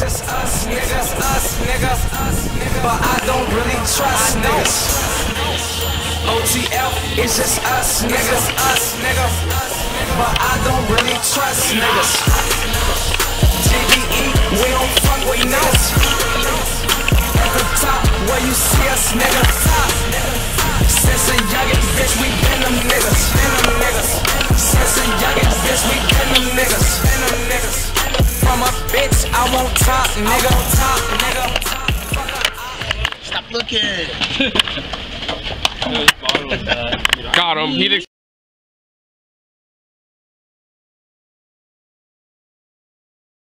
just us, nigga. But I don't really trust niggas. OTF, it's just us, nigga. But I don't really trust niggas. GBE, we don't fuck with niggas. At the top, where you see us, nigga. Since a youngin' bitch, we been them niggas. Since a youngin' bitch, we been them niggas. From a bitch, I won't top, nigga. Stop looking. Got him. He